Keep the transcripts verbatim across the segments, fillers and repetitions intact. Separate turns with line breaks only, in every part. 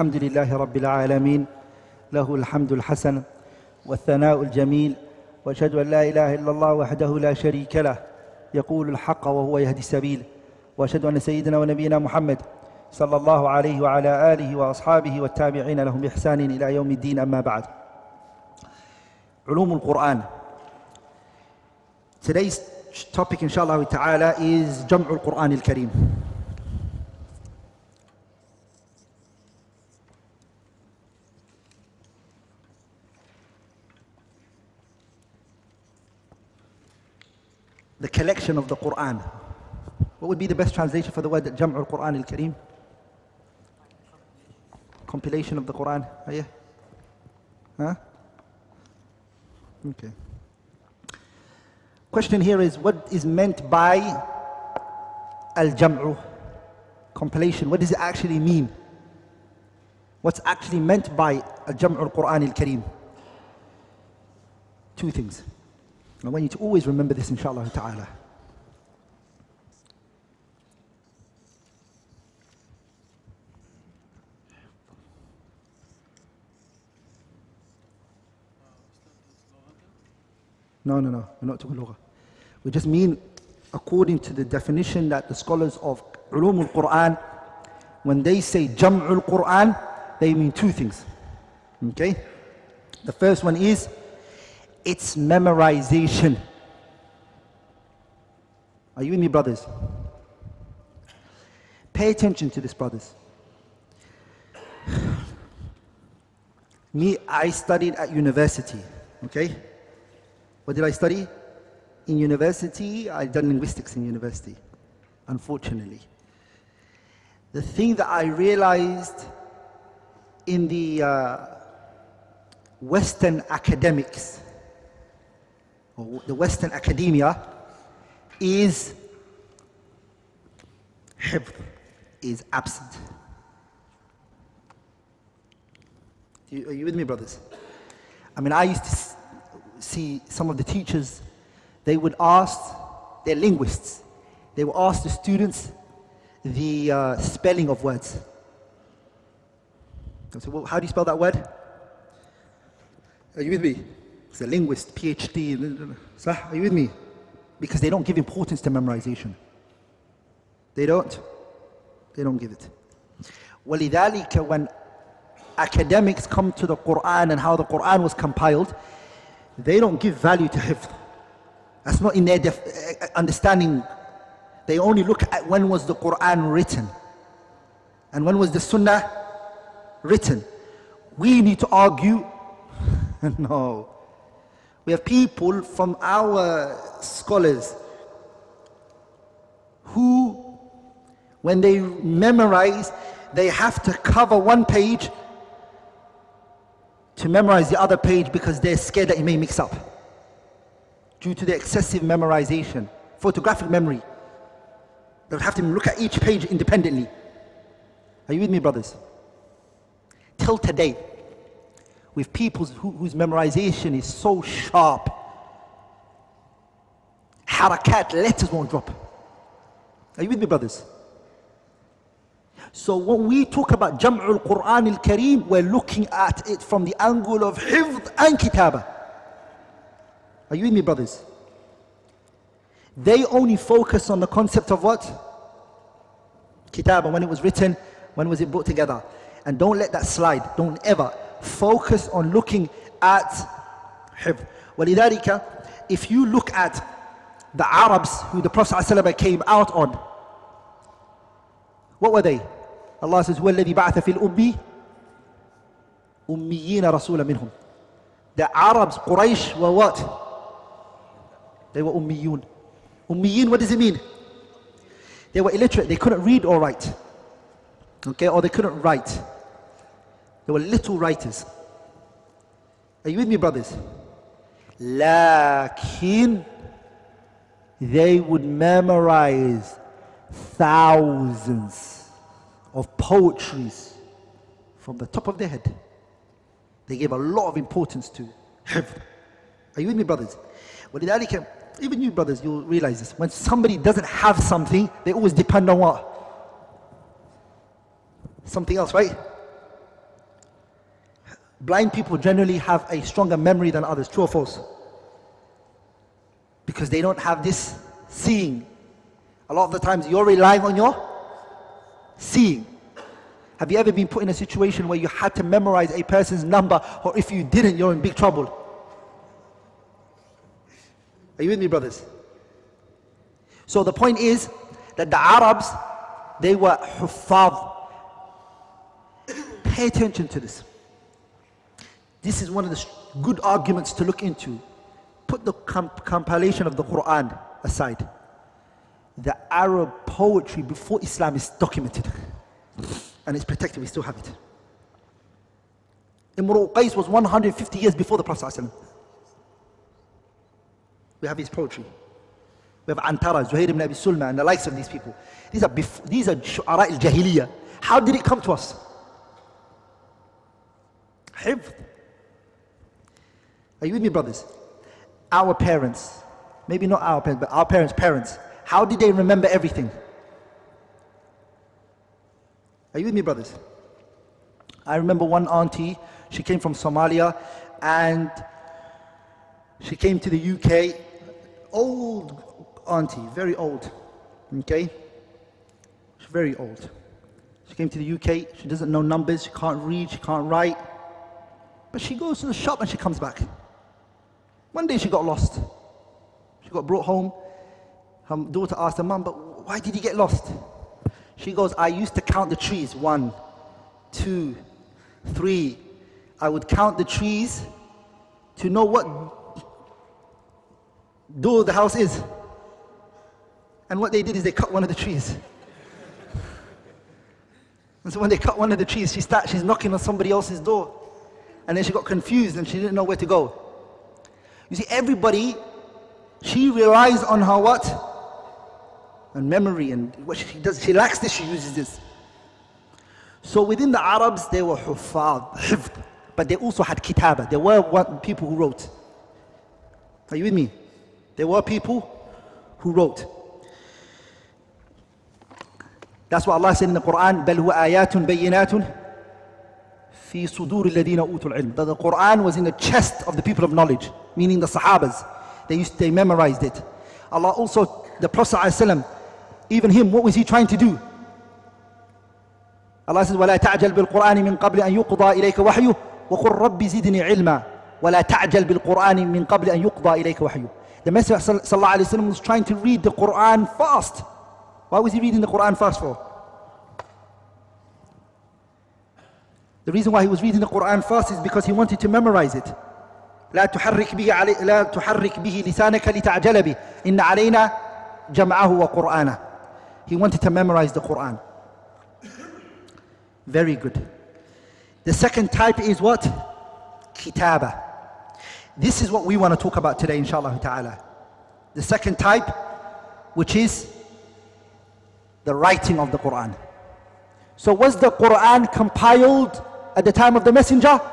الحمد لله رب العالمين له الحمد الحسن والثناء الجميل وأشهد أن لا إله إلا الله وحده لا شريك له يقول الحق وهو يهدي السبيل وأشهد أن سيدنا ونبينا محمد صلى الله عليه وعلى آله وأصحابه والتابعين لهم بإحسان إلى يوم الدين أما بعد. علوم القرآن. Today's topic inshallah ta'ala is جمع القرآن الكريم. The collection of the Quran. What would be the best translation for the word جمع القرآن الكريم? Compilation of the Quran. Are you? Huh? Okay. Question here is, what is meant by al-jam'u, compilation? What does it actually mean? What's actually meant by al-jam'u al-Quran al-Kareem? Two things. I want you to always remember this inshallah ta'ala. No, no, no, we're not talking lugha. We just mean, according to the definition that the scholars of Ulum al-Quran, when they say Jam'ul Quran, they mean two things. Okay? The first one is its memorization. Are you with me, brothers? Pay attention to this, brothers. Me, I studied at university. Okay? What did I study? In university, I've done linguistics in university, unfortunately. The thing that I realized in the uh, Western academics, or the Western academia, is hifz is absent. Are you with me, brothers? I mean, I used to see some of the teachers, they would ask, they're linguists, they would ask the students the uh, spelling of words. I said, well, how do you spell that word? Are you with me? It's a linguist, PhD. Are you with me? Because they don't give importance to memorization. They don't. They don't give it. وَلِذَلِكَ when academics come to the Quran and how the Quran was compiled, they don't give value to hifz. That's not in their understanding. They only look at when was the Quran written and when was the Sunnah written. We need to argue. No. We have people from our scholars who, when they memorize, they have to cover one page to memorize the other page because they're scared that it may mix up due to the excessive memorization, photographic memory. They'll have to look at each page independently. Are you with me, brothers? Till today, with people who, whose memorization is so sharp, harakat, letters won't drop. Are you with me, brothers? So when we talk about Jam'ul Quran al-Kareem, we're looking at it from the angle of hifz and kitaba. Are you with me, brothers? They only focus on the concept of what? Kitaba, when it was written, when was it brought together. And don't let that slide. Don't ever focus on looking at hifz. وَلِذَلِكَ, if you look at the Arabs who the Prophet ﷺ came out on, what were they? Allah says, هُوَ الَّذِي بَعَثَ فِي الْأُمِّي أُمِّيِّينَ رَسُولًا مِنْهُمْ. The Arabs, Quraysh, were what? They were ummiyun. Ummiyin, what does it mean? They were illiterate, they couldn't read or write. Okay, or they couldn't write. They were little writers. Are you with me, brothers? Lakin, they would memorize thousands of poetries from the top of their head. They gave a lot of importance to hifz. Are you with me, brothers? وَلِذَلِكَ, even you brothers, you'll realize this. When somebody doesn't have something, they always depend on what? Something else, right? Blind people generally have a stronger memory than others. True or false? Because they don't have this seeing. A lot of the times you're relying on your seeing. Have you ever been put in a situation where you had to memorize a person's number, or if you didn't, you're in big trouble? Are you with me, brothers? So the point is that the Arabs, they were huffaz. Pay attention to this. This is one of the good arguments to look into. Put the comp compilation of the Quran aside. The Arab poetry before Islam is documented. And it's protected, we still have it. Imru Qais was one hundred fifty years before the Prophet ﷺ. We have his poetry. We have Antara, Zuhair ibn Abi Sulma, and the likes of these people. These are, these are Shu'ara al-Jahiliyyah. How did it come to us? Hifd. Are you with me, brothers? Our parents, maybe not our parents, but our parents' parents, how did they remember everything? Are you with me, brothers? I remember one auntie, she came from Somalia, and she came to the U K, old auntie, very old, okay? She's very old. She came to the U K, she doesn't know numbers, she can't read, she can't write, but she goes to the shop and she comes back. One day she got lost. She got brought home. Her daughter asked her mum, but why did you get lost? She goes, I used to count the trees. One, two, three. I would count the trees to know what door the house is. And what they did is they cut one of the trees. And so when they cut one of the trees, she start, she's knocking on somebody else's door. And then she got confused and she didn't know where to go. You see, everybody, she relies on her what? On memory, and what she does, she lacks this, she uses this. So within the Arabs, they were huffaz, hifd, but they also had kitaba. There were one, people who wrote. Are you with me? There were people who wrote. That's what Allah said in the Quran, بَلْ هُوَ آيَاتٌ بَيِّنَاتٌ فِي صُدُورِ الَّذِينَ أُوتُوا الْعِلْمِ. That the Quran was in the chest of the people of knowledge, meaning the Sahabas. They used, they memorized it. Allah also, the Prophet ﷺ, even him, what was he trying to do? Allah says, وَلَا تَعْجَلْ بِالْقُرْآنِ مِنْ قَبْلِ أَنْ يُقْضَى إِلَيْكَ وَحْيُهُ وَقُلْ رَبِّ زِدْنِي عِلْمًا وَلَا تَعْجَلْ بِالْقُرْآنِ مِنْ قَبْلِ أَنْ يُقْضَى إِلَيْكَ وَحْيُهُ. The Messenger sallallahu alayhi wa sallam was trying to read the Quran fast. Why was he reading the Quran fast for? The reason why he was reading the Quran fast is because he wanted to memorize it. لا تحرك به علي لا تحرك به لسانك لتعجل به إن علينا جمعه وقرآنه. He wanted to memorize the Quran. Very good. The second type is what? Kitaba. This is what we want to talk about today, inshallah ta'ala. The second type, which is the writing of the Quran. So was the Quran compiled at the time of the Messenger?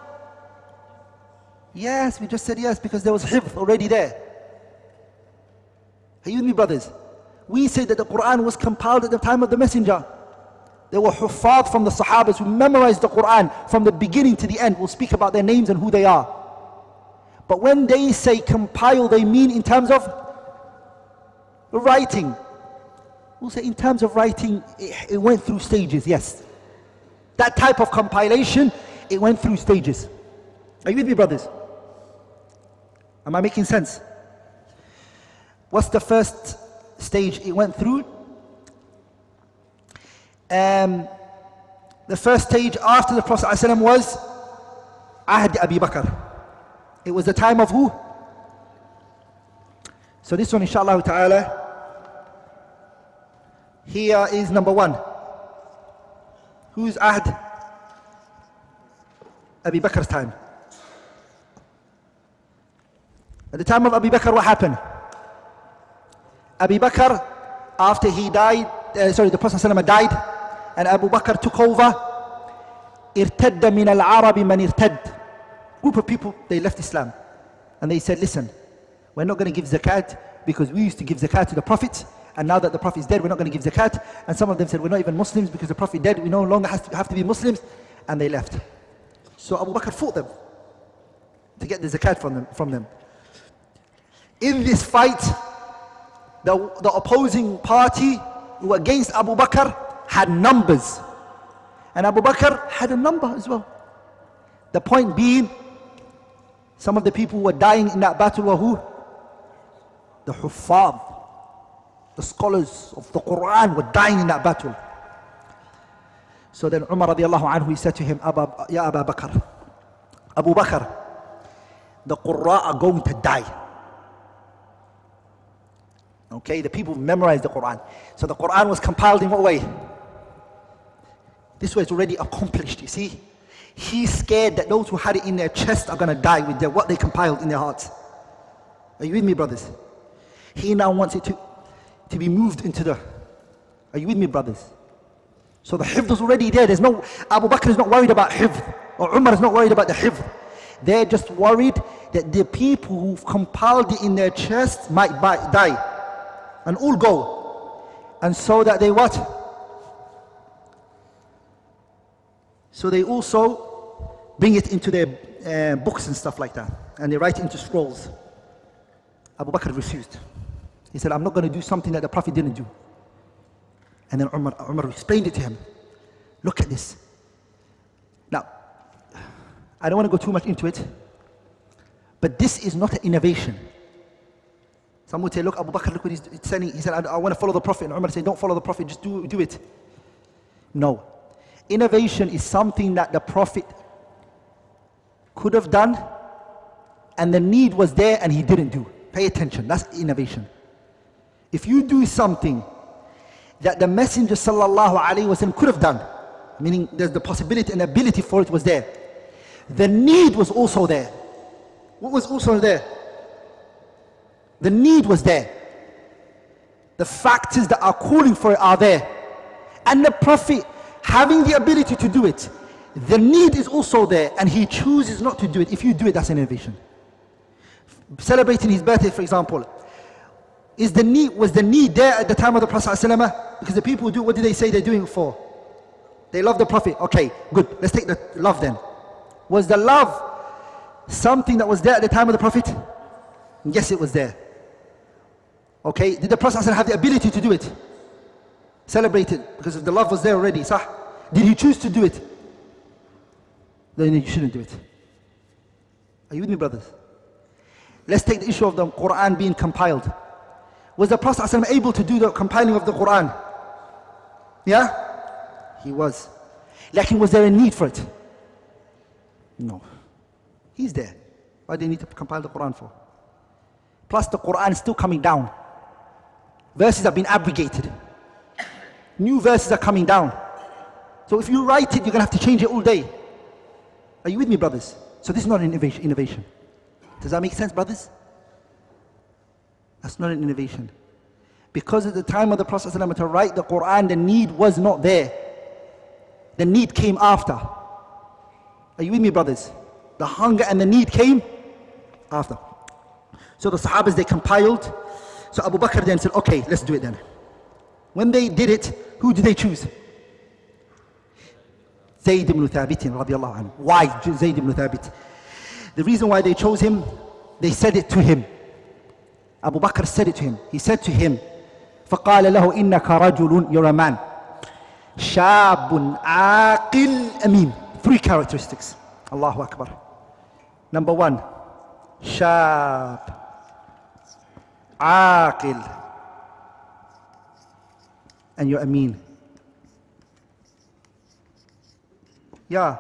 Yes, we just said yes, because there was hifz already there. Are you with me, brothers? We say that the Quran was compiled at the time of the Messenger. There were huffaz from the Sahabas who memorized the Quran from the beginning to the end. We'll speak about their names and who they are. But when they say compile, they mean in terms of writing. We'll say in terms of writing, it, it went through stages, yes. That type of compilation, it went through stages. Are you with me, brothers? Am I making sense? What's the first stage it went through? Um, the first stage after the Prophet ﷺ was Ahd Abi Bakr. It was the time of who? So this one, inshallah ta'ala, here is number one. Who's Ahd Abi Bakr's time? At the time of Abu Bakr, what happened? Abu Bakr, after he died, uh, sorry, the Prophet ﷺ died, and Abu Bakr took over. ارتد من العرب من ارتد. Group of people, they left Islam. And they said, listen, we're not going to give zakat because we used to give zakat to the Prophet, and now that the Prophet is dead, we're not going to give zakat. And some of them said, we're not even Muslims because the Prophet is dead, we no longer have to, have to be Muslims. And they left. So Abu Bakr fought them to get the zakat from them. From them. In this fight, the, the opposing party who were against Abu Bakr had numbers. And Abu Bakr had a number as well. The point being, some of the people who were dying in that battle were who? The Huffaz, the scholars of the Quran were dying in that battle. So then Umar radiallahu anhu, he said to him, Aba, Ya Abu Bakr, Abu Bakr, the Qurra are going to die. Okay, the people memorized the Quran. So the Quran was compiled in what way? This was already accomplished, you see. He's scared that those who had it in their chest are going to die with their, what they compiled in their hearts. Are you with me, brothers? He now wants it to, to be moved into the... Are you with me, brothers? So the hifd is already there. There's no... Abu Bakr is not worried about hifd. Or Umar is not worried about the hifd. They're just worried that the people who've compiled it in their chest might die. And all go. And so that they what? So they also bring it into their uh, books and stuff like that. And they write it into scrolls. Abu Bakr refused. He said, I'm not going to do something that the Prophet didn't do. And then Umar, Umar explained it to him. Look at this. Now, I don't want to go too much into it, but this is not an innovation. Some would say, look, Abu Bakr, look what he's saying. He said, I, I want to follow the Prophet. And Umar said, don't follow the Prophet, just do, do it. No. Innovation is something that the Prophet could have done, and the need was there and he didn't do. Pay attention, that's innovation. If you do something that the Messenger sallallahu alaihi wasallam could have done, meaning there's the possibility and ability for it was there, the need was also there. What was also there? The need was there. The factors that are calling for it are there. And the Prophet having the ability to do it, the need is also there, and he chooses not to do it. If you do it, that's an innovation. Celebrating his birthday, for example, is the need, was the need there at the time of the Prophet ﷺ? Because the people who do, what do they say they're doing it for? They love the Prophet. Okay, good. Let's take the love then. Was the love something that was there at the time of the Prophet? Yes, it was there. Okay, did the Prophet ﷺ have the ability to do it? Celebrate it, because if the love was there already, sah? Did he choose to do it? Then you shouldn't do it. Are you with me, brothers? Let's take the issue of the Quran being compiled. Was the Prophet ﷺ able to do the compiling of the Quran? Yeah? He was. Like, was there a need for it? No. He's there. Why do you need to compile the Quran for? Plus the Quran is still coming down. Verses have been abrogated. New verses are coming down. So if you write it, you're going to have to change it all day. Are you with me, brothers? So this is not an innovation. innovation. Does that make sense, brothers? That's not an innovation. Because at the time of the Prophet ﷺ to write the Quran, the need was not there. The need came after. Are you with me, brothers? The hunger and the need came after. So the Sahabas, they compiled. So Abu Bakr then said, okay, let's do it then. When they did it, who did they choose? Zayd ibn Thabit radiallahu anhu. Why Zayd ibn Thabit? The reason why they chose him, they said it to him. Abu Bakr said it to him. He said to him, فَقَالَ لَهُ إِنَّكَ رَجُلٌ, you're a man. شَابٌ عَاقِلٌ أَمِينٌ. Three characteristics. Allahu Akbar. Number one, شاب عاقل, and you're Ameen. Yeah.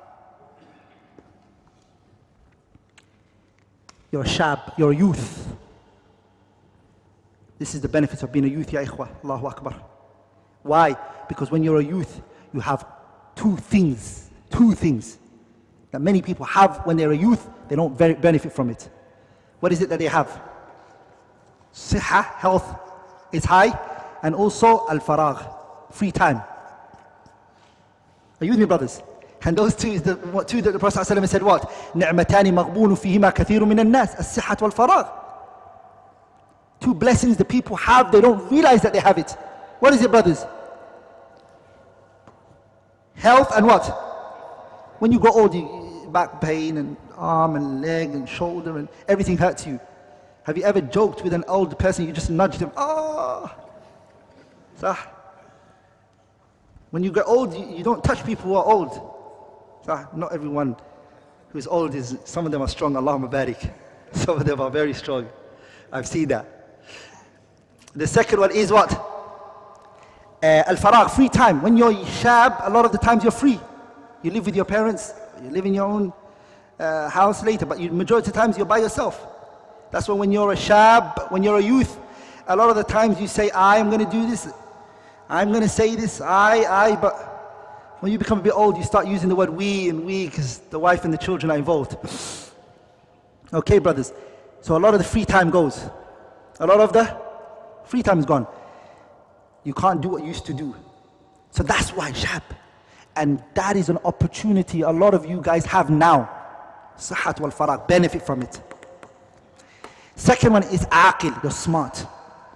You're a shab, you're a youth. This is the benefits of being a youth, ya ikhwah. Allahu Akbar. Why? Because when you're a youth, you have two things, two things that many people have when they're a youth, they don't very benefit from it. What is it that they have? Siha, health is high, and also al-faragh, free time. Are you with me, brothers? And those two is the what, two that the Prophet ﷺ said what? نِعْمَتَانِ مَغْبُونُ فِيهِمَا كَثِيرٌ مِنَ النَّاسِ الصِّحَّةُ وَالْفَرَاغُ. Two blessings the people have, they don't realize that they have it. What is it, brothers? Health and what? When you grow old, you, back pain and arm and leg and shoulder and everything hurts you. Have you ever joked with an old person, you just nudged him, oh, sah. When you get old, you, you don't touch people who are old. Sah. Not everyone who is old is, some of them are strong, Allahumma barik. Some of them are very strong. I've seen that. The second one is what? Uh, Al-faragh, free time. When you're shab, a lot of the times you're free. You live with your parents, you live in your own uh, house later, but you, majority of the times you're by yourself. That's why when you're a shab, when you're a youth, a lot of the times you say, I'm going to do this, I'm going to say this, I, I, but when you become a bit old, you start using the word we and we because the wife and the children are involved. Okay, brothers. So a lot of the free time goes. A lot of the free time is gone. You can't do what you used to do. So that's why shab. And that is an opportunity a lot of you guys have now. Sahat wal faragh, benefit from it. Second one is aqil, you're smart.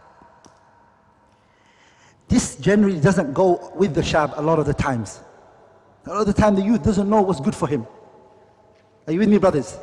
This generally doesn't go with the shab a lot of the times. A lot of the time the youth doesn't know what's good for him. Are you with me, brothers?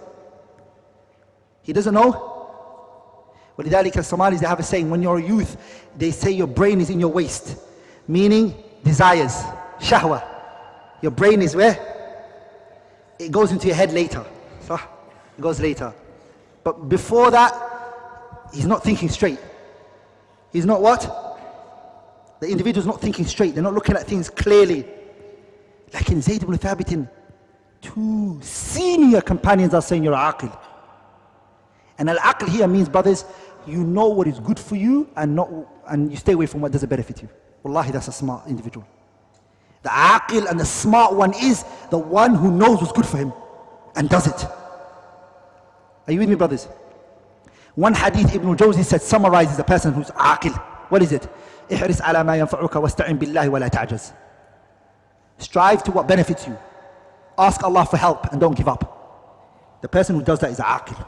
He doesn't know. وَلِذَلِكَ Somalis, they have a saying, when you're a youth, they say your brain is in your waist. Meaning, desires, shahwa. Your brain is where? It goes into your head later. So, it goes later. But before that, he's not thinking straight. He's not what? The individual's not thinking straight. They're not looking at things clearly. Like in Zayd ibn Thabit, two senior companions are saying you're aqil. And al-aql here means, brothers, you know what is good for you and not, and you stay away from what doesn't benefit you. Wallahi, that's a smart individual. The aqil and the smart one is the one who knows what's good for him and does it. Are you with me, brothers? One hadith Ibn Jawzi said summarizes a person who's aqil. What is it? احرص على ما ينفعك واستعن بالله ولا تعجز. Strive to what benefits you. Ask Allah for help and don't give up. The person who does that is aqil.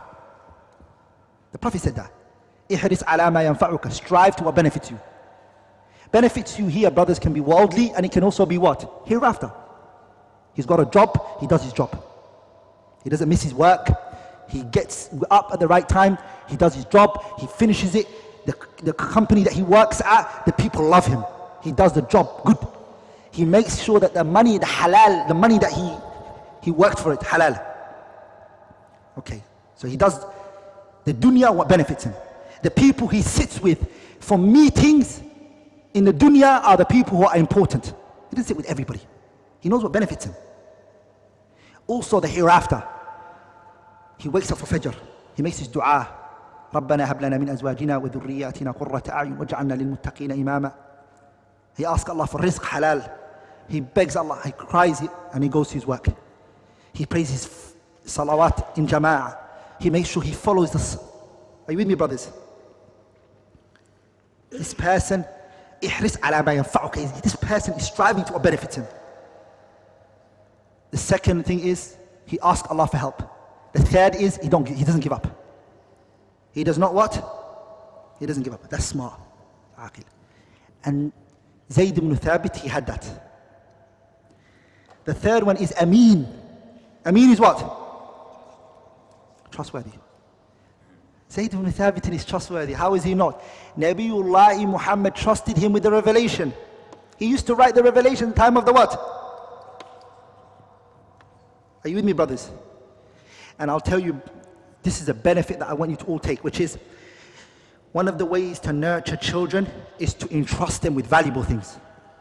The Prophet said that. احرص على ما ينفعك. Strive to what benefits you. Benefits you here, brothers, can be worldly and it can also be what? Hereafter. He's got a job, he does his job. He doesn't miss his work. He gets up at the right time, he does his job, he finishes it. The, the company that he works at, the people love him. He does the job good. He makes sure that the money, the halal, the money that he, he worked for it, halal. Okay, so he does the dunya, what benefits him. The people he sits with for meetings in the dunya are the people who are important. He doesn't sit with everybody. He knows what benefits him. Also the hereafter. He wakes up for Fajr. He makes his dua. رَبَّنَا هَبْ لَنَا مِنْ أَزْوَاجِنَا وَذُرِّيَّاتِنَا قُرَّةَ أَعْيُنٍ وَاجْعَلْنَا لِلْمُتَّقِينَ إِمَامًا. He asks Allah for rizq halal. He begs Allah, he cries and he goes to his work. He prays his salawat in jama'ah. He makes sure he follows this. Are you with me, brothers? This person, ihris ala ma yanfa'uka. This person is striving to what benefits him. The second thing is, he asks Allah for help. The third is, he, don't, he doesn't give up. He does not what? He doesn't give up. That's smart. Aqil. And Zayd ibn Thabit, he had that. The third one is Ameen. Ameen is what? Trustworthy. Zayd ibn Thabit is trustworthy. How is he not? Nabiullah Muhammad trusted him with the revelation. He used to write the revelation time of the what? Are you with me, brothers? And I'll tell you, this is a benefit that I want you to all take, which is one of the ways to nurture children is to entrust them with valuable things.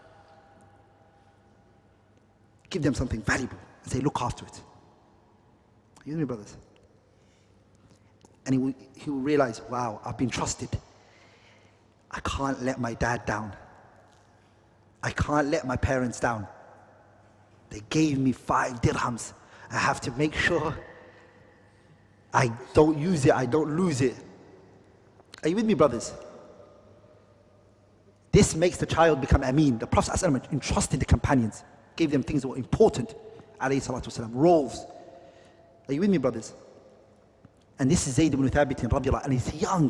Give them something valuable and say, look after it. Are you with me, brothers? And he will, he will realize, wow, I've been trusted. I can't let my dad down. I can't let my parents down. They gave me five dirhams. I have to make sure I don't use it, I don't lose it. Are you with me, brothers? This makes the child become Ameen. The Prophet ﷺ entrusted the companions, gave them things that were important, alayhi salatu wasalam, roles. Are you with me, brothers? And this is Zayd ibn Thabit, radiallahu, and he's young.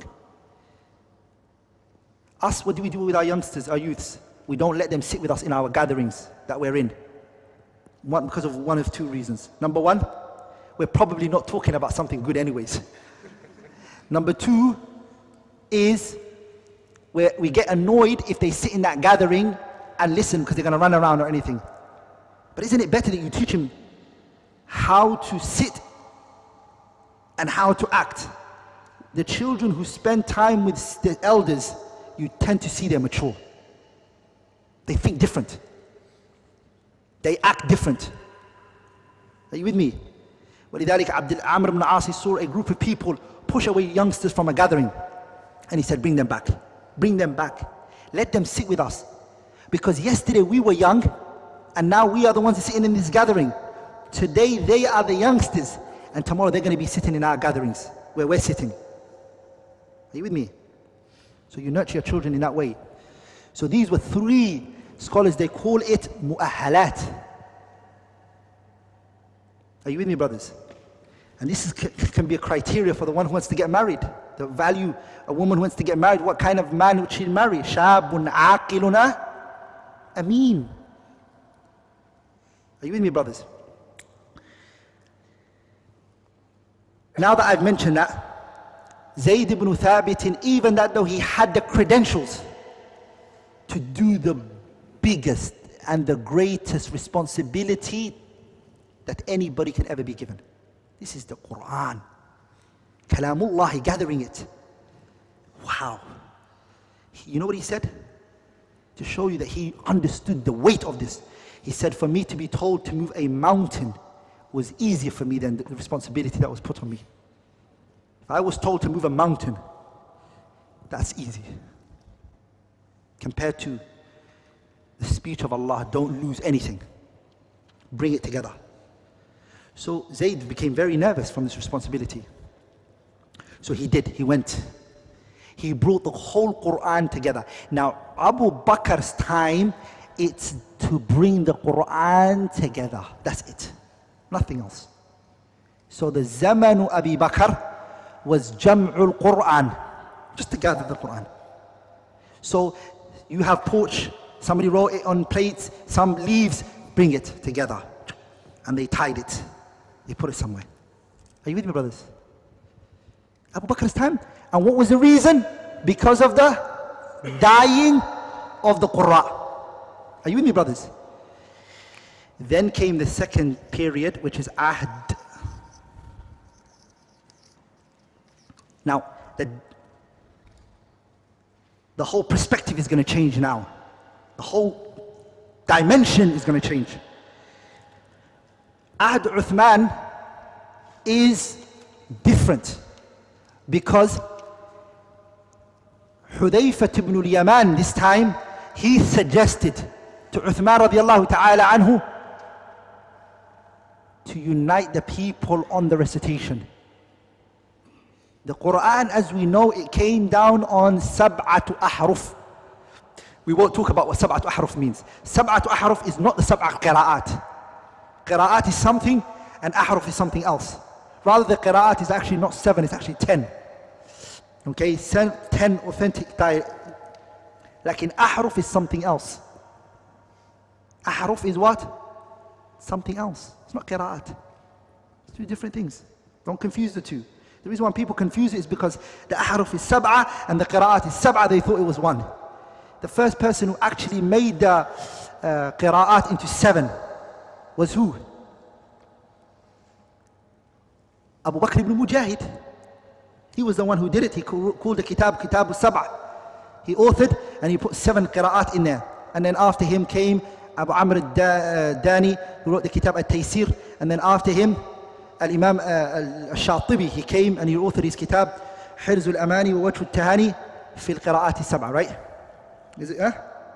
Us, what do we do with our youngsters, our youths? We don't let them sit with us in our gatherings that we're in. One, because of one of two reasons. Number one, we're probably not talking about something good anyways. Number two is where we get annoyed if they sit in that gathering and listen because they're going to run around or anything. But isn't it better that you teach him how to sit and how to act? The children who spend time with the elders, you tend to see they're mature. They think different. They act different. Are you with me? وَلِذَلِكَ Abdul Amr ibn As saw a group of people push away youngsters from a gathering. And he said, bring them back. Bring them back. Let them sit with us. Because yesterday we were young, and now we are the ones sitting in this gathering. Today they are the youngsters, and tomorrow they're going to be sitting in our gatherings where we're sitting. Are you with me? So you nurture your children in that way. So these were three scholars, they call it mu'ahalat. Are you with me, brothers? And this is, can be a criteria for the one who wants to get married. The value a woman who wants to get married, what kind of man would she marry? Shabun aqiluna ameen. Are you with me, brothers? Now that I've mentioned that, Zayd ibn Thabit, even that though he had the credentials to do the biggest and the greatest responsibility that anybody can ever be given. This is the Quran. Kalamullah, gathering it. Wow. You know what he said? To show you that he understood the weight of this. He said, for me to be told to move a mountain was easier for me than the responsibility that was put on me. If I was told to move a mountain, that's easy. Compared to the speech of Allah, don't lose anything. Bring it together. So Zayd became very nervous from this responsibility. So he did, he went. He brought the whole Quran together. Now, Abu Bakr's time, it's to bring the Quran together. That's it. Nothing else. So the Zamanu Abi Bakr was Jam'ul Quran, just to gather the Quran. So you have porch, somebody wrote it on plates, some leaves, bring it together. And they tied it. They put it somewhere. Are you with me, brothers? Abu Bakr's time. And what was the reason? Because of the dying of the Qur'an. Are you with me, brothers? Then came the second period, which is Ahd. Now, the, the whole perspective is going to change now. The whole dimension is going to change. Ahd Uthman is different because Hudayfa ibn al-Yaman this time, he suggested to Uthman radiallahu ta'ala anhu to unite the people on the recitation. The Quran, as we know, it came down on sab'atu ahruf. We won't talk about what sab'atu ahruf means. Sab'atu ahruf is not the sab'at qira'at. Qira'at is something and ahruf is something else. Rather, the qira'at is actually not seven, it's actually ten. Okay, ten authentic diet. Like in ahruf is something else. Ahruf is what? Something else. It's not qira'at. It's two different things. Don't confuse the two. The reason why people confuse it is because the ahruf is sab'ah and the qira'at is sab'ah, they thought it was one. The first person who actually made the uh, qira'at into seven was who? Abu Bakr ibn Mujahid. He was the one who did it. He called the kitab Kitab al-Sab'ah. He authored and he put seven qira'at in there. And then after him came Abu Amr al-Dani, who wrote the kitab al-Taysir. And then after him, Al-Imam al-Shatibi, he came and he authored his kitab Hirz al-Amani wa Wajh al-Tahani fi al-Qira'at al-Sab'ah, right? Is it, huh?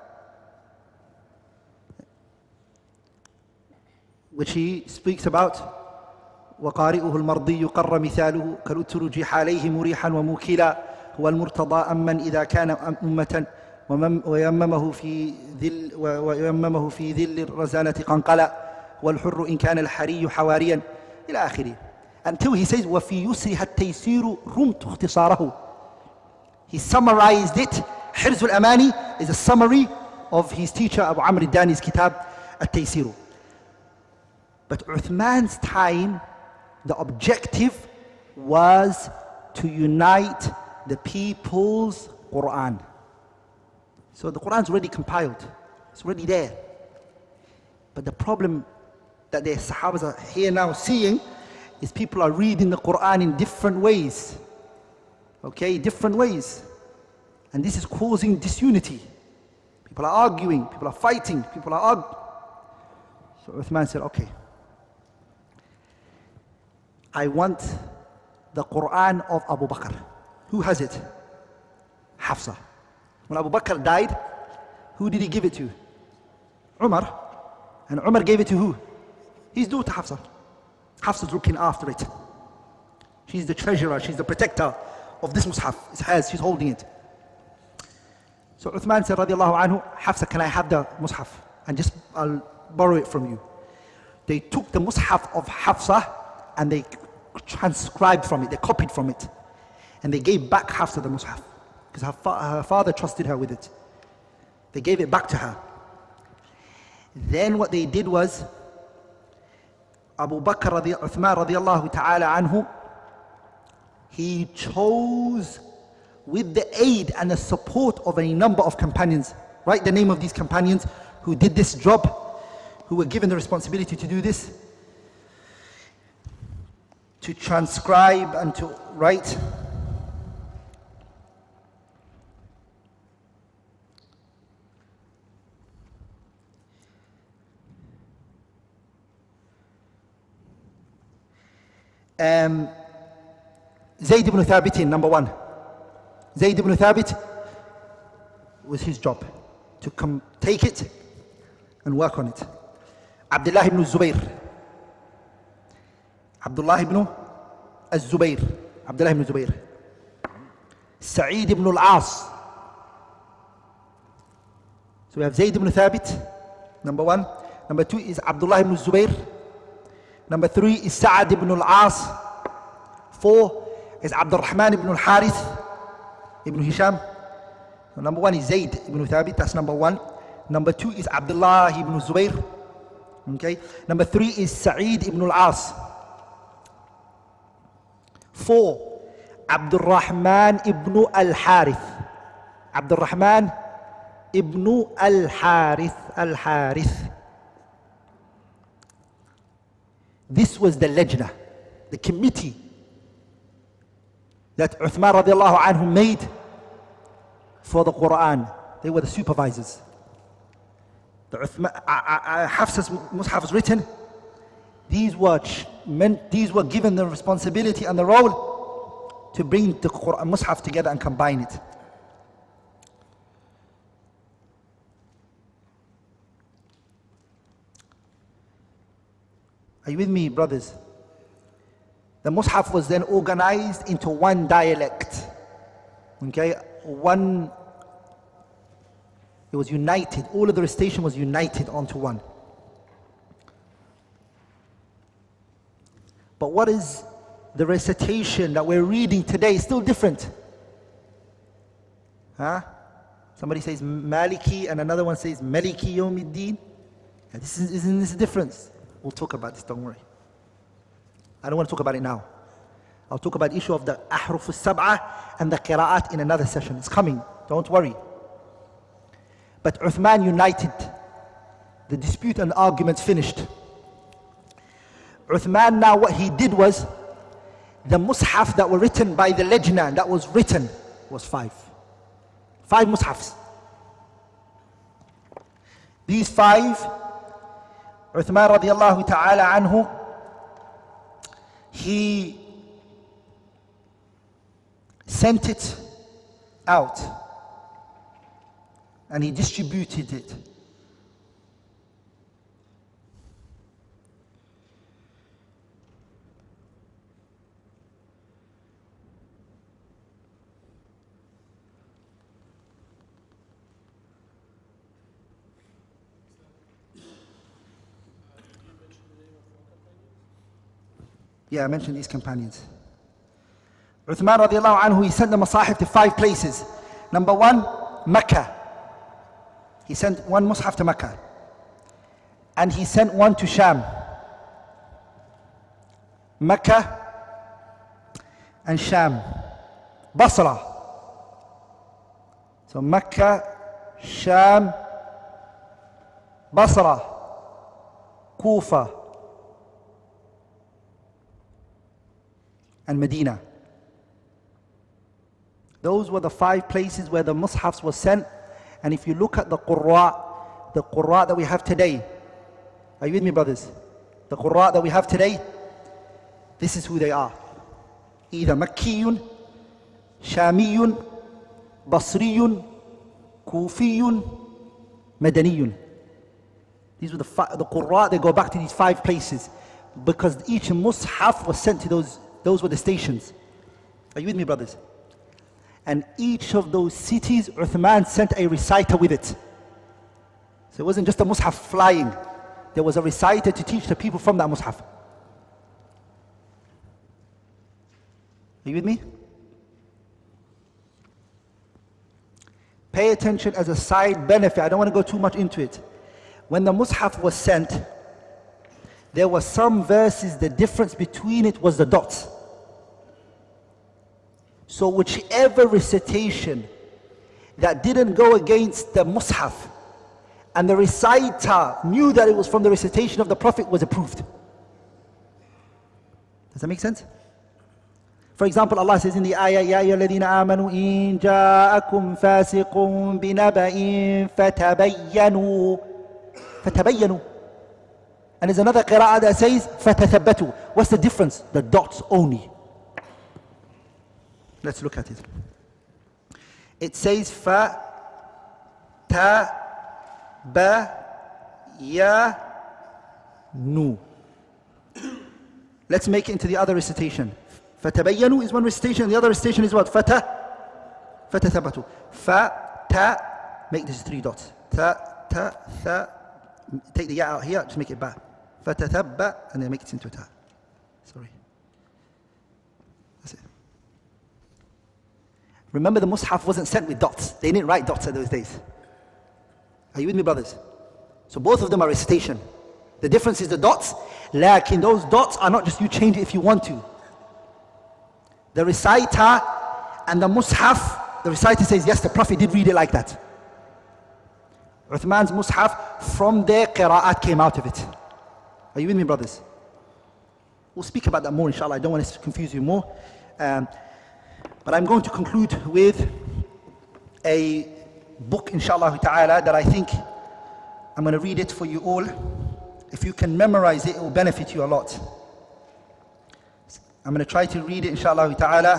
Which he speaks about وقارئه المرضي قر مثاله كالأترج حاليه مريحا وموكلا هو المرتضى أمن إذا كان أمة ويممه في ذل ويممه في ذل الرزانة قنقلا والحر إن كان الحري حواريا إلى آخره. Until he says وفي يسرها التيسير رمت اختصاره. He summarized it. حرز الأماني is a summary of his teacher Abu Amr al-Dani's kitab التيسير. But Uthman's time, The objective was to unite the people's Quran. So the Quran's already compiled. It's already there. But the problem that the Sahabas are here now seeing is people are reading the Quran in different ways. Okay, different ways. And this is causing disunity. People are arguing, people are fighting, people are arguing. So Uthman said, okay, I want the Quran of Abu Bakr. Who has it? Hafsa. When Abu Bakr died, who did he give it to? Umar. And Umar gave it to who? His daughter Hafsa. Hafsa's looking after it. She's the treasurer, she's the protector of this mushaf. It's hers, she's holding it. So Uthman said, radiallahu anhu, Hafsa, can I have the mushaf? And just, I'll borrow it from you. They took the mushaf of Hafsa and they transcribed from it, they copied from it. And they gave back Hafsa the mushaf. Because her, fa her father trusted her with it. They gave it back to her. Then what they did was, Abu Bakr radi Uthman radiallahu ta'ala anhu, he chose with the aid and the support of a number of companions. Write the name of these companions who did this job, who were given the responsibility to do this, to transcribe and to write. Um, Zayd ibn Thabit, number one. Zayd ibn Thabit was his job to come take it and work on it. Abdullah ibn Zubayr. Abdullah ibn al-Zubayr. Abdullah ibn Zubayr. Sa'id ibn al-As. So we have Zayd ibn Thabit, number one. Number two is Abdullah ibn Zubayr. Number three is Sa'ad ibn al-As. Four is Abdul Rahman ibn al-Harith ibn Hisham. So number one is Zayd ibn Thabit, that's number one. Number two is Abdullah ibn Zubayr. Okay. Number three is Sa'id ibn al-As. Four, Abdul Rahman ibn al-Harith. Abdul Rahman ibn al-Harith. Al-Harith. This was the lajna, the committee that Uthman radiallahu anhu made for the Quran. They were the supervisors. The Uthman, uh, uh, Hafsa's mushaf was written. These were meant, these were given the responsibility and the role to bring the Quran mushaf together and combine it. Are you with me, brothers? The mushaf was then organized into one dialect. Okay, one, it was united. All of the recitation was united onto one. But what is the recitation that we're reading today? It's still different. Huh? Somebody says Maliki and another one says Maliki Yawmiddin. This is, isn't this a difference? We'll talk about this, don't worry. I don't want to talk about it now. I'll talk about the issue of the Ahruf al-Sab'ah and the Qira'at in another session. It's coming, don't worry. But Uthman united. The dispute and arguments finished. Uthman now what he did was, the mushaf that were written by the Lajna, that was written, was five. Five mushafs. These five, Uthman radiallahu ta'ala anhu, he sent it out and he distributed it. Yeah, I mentioned these companions. Uthman radiallahu anhu, he sent the masahif to five places. Number one, Mecca. He sent one mushaf to Mecca. And he sent one to Sham. Mecca and Sham. Basra. So Mecca, Sham, Basra, Kufa, and Medina. Those were the five places where the Mus'hafs were sent. And if you look at the Qurra, the Qurra that we have today, are you with me, brothers? The Qurra that we have today, this is who they are. Either Makkiyun, Shamiyun, Basriyun, Kufiyun, Madaniyun. These were the, the Qurra, they go back to these five places because each Mus'haf was sent to those, those were the stations. Are you with me, brothers? And each of those cities, Uthman sent a reciter with it. So it wasn't just a Mus'haf flying. There was a reciter to teach the people from that Mus'haf. Are you with me? Pay attention as a side benefit. I don't want to go too much into it. When the Mus'haf was sent, there were some verses, the difference between it was the dots. So whichever recitation that didn't go against the Mus'haf and the reciter knew that it was from the recitation of the Prophet was approved. Does that make sense? For example, Allah says in the ayah, يَا أَيُّهَا الَّذِينَ آمَنُوا إِن جَاءَكُمْ فَاسِقٌ بِنَبَإٍ فَتَبَيَّنُوا فَتَبَيَّنُوا. And there's another qira'ah that says فَتَثَبَّتُوا. What's the difference? The dots only. Let's look at it. It says fa ta ba ya nu. Let's make it into the other recitation. Fatabayyanu is one recitation, the other recitation is what? Fata fatathabatu. Fa ta, make this three dots. Ta ta tha, take the ya out here, just make it ba. Fatathabba, and then make it into ta. Sorry. That's it. Remember, the Mus'haf wasn't sent with dots. They didn't write dots at those days. Are you with me, brothers? So both of them are recitation. The difference is the dots. Lakin those dots are not just you change it if you want to. The reciter and the Mus'haf, the reciter says, yes, the Prophet did read it like that. Uthman's Mus'haf, from their qira'at came out of it. Are you with me, brothers? We'll speak about that more, inshallah. I don't want to confuse you more. Um, But I'm going to conclude with a book, inshallah ta'ala, that I think I'm going to read it for you all. If you can memorize it, it will benefit you a lot. I'm going to try to read it, inshallah ta'ala.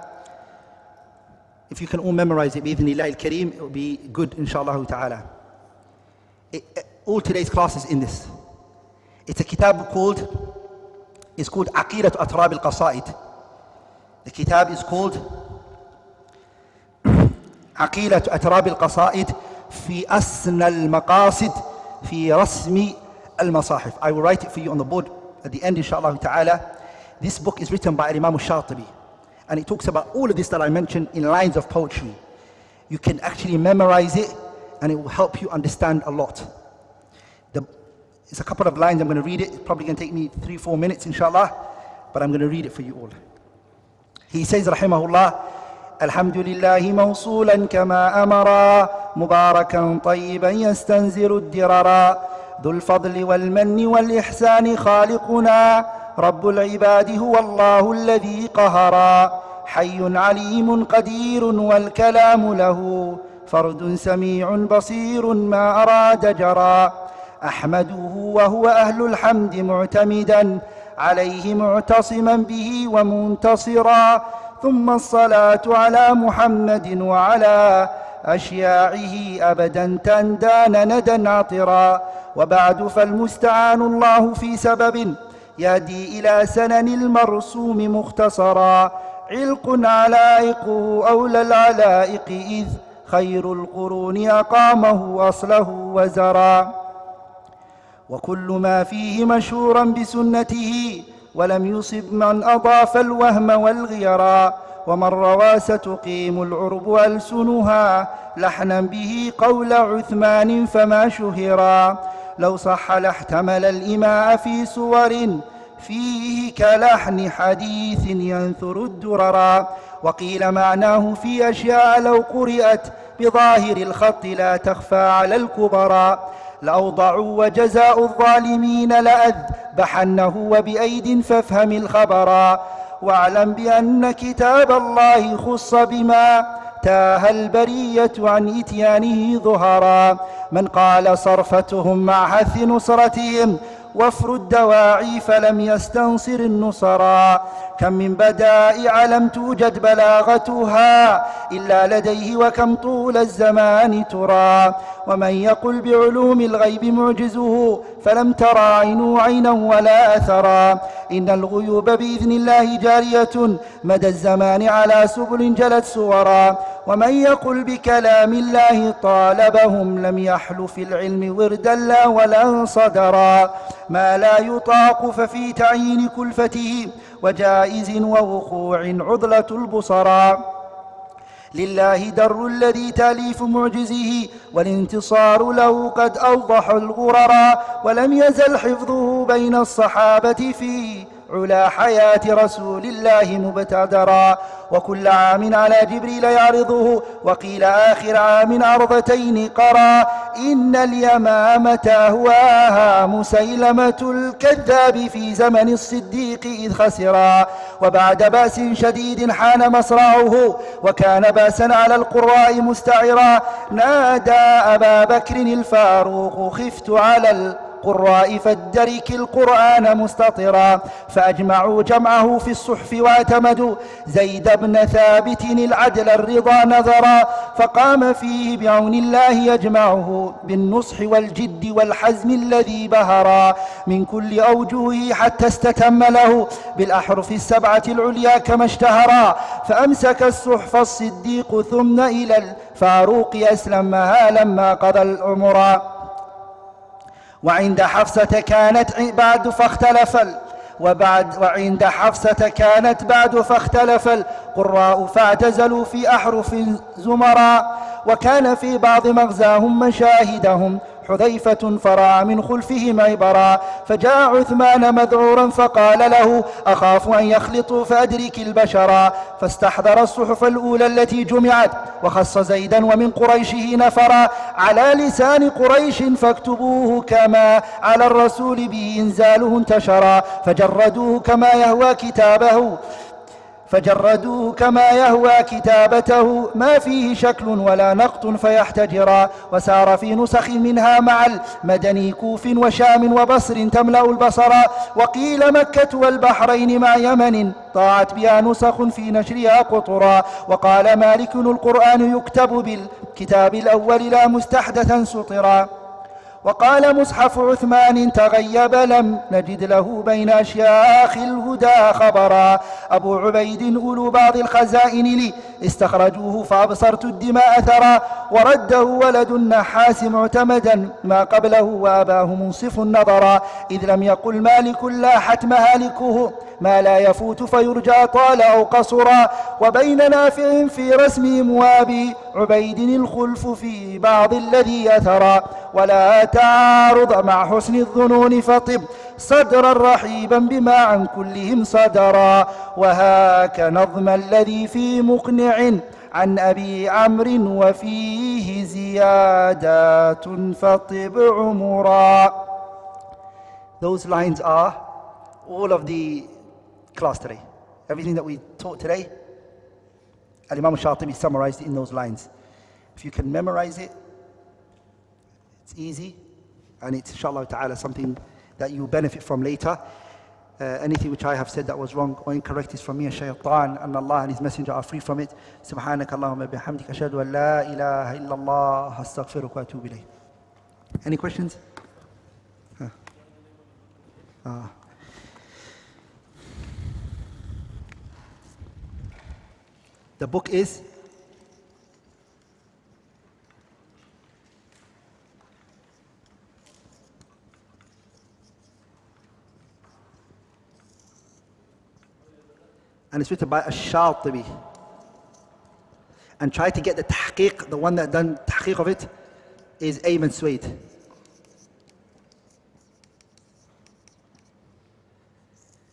If you can all memorize it, bi'idhnillah al-kareem, it will be good, inshallah ta'ala. It, it, all today's class is in this. It's a kitab called, it's called Aqeedat Atrab al-Qasa'id. The kitab is called عقيلة أتراب القصائد في أسنى المقاصد في رسم المصاحف. I will write it for you on the board at the end, inshallah ta'ala. This book is written by Imam al-Shatibi, and it talks about all of this that I mentioned in lines of poetry. You can actually memorize it, and it will help you understand a lot. The, it's a couple of lines. I'm going to read it. It's probably going to take me three, four minutes, inshallah, but I'm going to read it for you all. He says, rahimahullah, الحمد لله موصولا كما أمرا مباركا طيبا يستنزر الدررا ذو الفضل والمن والإحسان خالقنا رب العباد هو الله الذي قهرا حي عليم قدير والكلام له فرد سميع بصير ما أراد جرا أحمده وهو أهل الحمد معتمدا عليه معتصما به ومنتصرا ثم الصلاة على محمد وعلى أشياعه أبدا تندان ندى عطرا وبعد فالمستعان الله في سبب يهدي إلى سنن المرسوم مختصرا علق علائقه أولى العلائق إذ خير القرون أقامه أصله وزرا وكل ما فيه مشهورا بسنته ولم يصب من أضاف الوهم والغيرا ومن روى ستقيم العرب ألسنها لحنا به قول عثمان فما شهرا لو صح لاحتمل الإماء في سور فيه كلحن حديث ينثر الدررا. وقيل معناه في أشياء لو قرئت بظاهر الخط لا تخفى على الكبرى. لأوضعوا وجزاء الظالمين لأذبحنه وبأيد فافهم الخبرا. واعلم بأن كتاب الله خص بما تاه البرية عن إتيانه ظهرا. من قال صرفتهم مع حث نصرتهم وفر الدواعي فلم يستنصر النصرا. كم من بدائع لم توجد بلاغتها إلا لديه وكم طول الزمان ترى. ومن يقل بعلوم الغيب معجزه فلم ترى عين عينا ولا أثرا. إن الغيوب بإذن الله جارية مدى الزمان على سبل جلت صورا. ومن يقل بكلام الله طالبهم لم يحل في العلم وردا لا ولا صدرا. ما لا يطاق ففي تعيين كلفته وجائز ووقوع عضلة البصرا. لله در الذي تأليف معجزه والانتصار له قد أوضح الغررا. ولم يزل حفظه بين الصحابة في علا حياة رسول الله مبتدرا. وكل عام على جبريل يعرضه وقيل آخر عام عرضتين قرا. إن اليمامة أهواها مسيلمة الكذاب في زمن الصديق إذ خسرا. وبعد بأس شديد حان مصرعه وكان بأسا على القراء مستعرا. نادى أبا بكر الفاروق خفت على القراء فادرك القرآن مستطرا. فأجمعوا جمعه في الصحف واعتمدوا زيد بن ثابت العدل الرضا نظرا. فقام فيه بعون الله يجمعه بالنصح والجد والحزم الذي بهرا من كل أوجهه حتى استتم له بالأحرف السبعة العليا كما اشتهرا. فأمسك الصحف الصديق ثم إلى الفاروق أسلمها لما قضى العمرا. وعند حفصة كانت بعد فاختلف وبعد وعند حفصة كانت بعد فاختلف القراء فاعتزلوا في أحرف زمرا. وكان في بعض مغزاهم مشاهدهم حذيفة فرأى من خلفهم عبرا. فجاء عثمان مذعورا فقال له أخاف أن يخلطوا فأدرك البشرا. فاستحضر الصحف الأولى التي جمعت وخص زيدا ومن قريشه نفرا على لسان قريش فاكتبوه كما على الرسول به إنزاله انتشرا. فجردوه كما يهوى كتابه فجردوه كما يهوى كتابته ما فيه شكل ولا نقط فيحتجرا. وسار في نسخ منها مع المدني كوف وشام وبصر تملأ البصرا. وقيل مكة والبحرين مع يمن طاعت بها نسخ في نشرها قطرا. وقال مالك القرآن يكتب بالكتاب الأول لا مستحدثا سطرا. وقال مصحف عثمان تغيب لم نجد له بين أشياخ الهدى خبرا. أبو عبيد أولو بعض الخزائن لي استخرجوه فأبصرت الدماء ثرى. ورده ولد النحاس معتمدا ما قبله وأباه منصف نظرا. إذ لم يقل مالك لا حتم هالكه ما لا يفوت فيرجى طال أو قصرا. وبين نافع في رسمهم وابي عبيد الخلف في بعض الذي أثرا. ولا تعارض مع حسن الظنون فطب صدرا رحيبا بما عن كلهم صدرا. وهاك نظم الذي في مقنع عن أبي عمرو وفيه زيادات فطب عمرا. Those lines are all of the class today. Everything that we taught today, Al-Imam Shatibi summarized it in those lines. If you can memorize it, it's easy, and it's inshallah ta'ala something that you benefit from later. Uh, anything which I have said that was wrong or incorrect is from me and shaytan, and Allah and His Messenger are free from it. Subhanaka Allahumma bihamdika ashhadu an la ilaha illallah astaghfiruka wa atubu ilayh. Any questions? Huh. Ah. The book is and it's written by Ash-Shatibi. And try to get the tahqiq, the one that done tahqiq of it is Ayman Suwaid.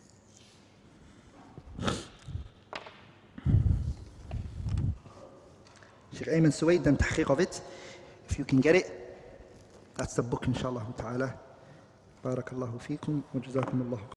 Sheikh Ayman Suwaid done tahqiq of it. If you can get it, that's the book inshallah ta'ala. Barakallahu feekum wa jazakumullahu.